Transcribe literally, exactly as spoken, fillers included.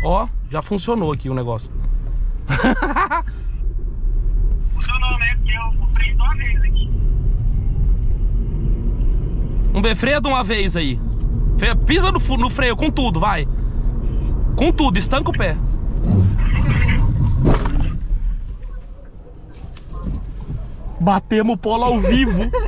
Ó, já funcionou aqui o negócio. Funcionou, né? Porque eu freio de uma vez aqui. Vamos ver, freia de uma vez aí. Freia, pisa no, no freio com tudo, vai. Com tudo, estanca o pé. Batemos o polo ao vivo.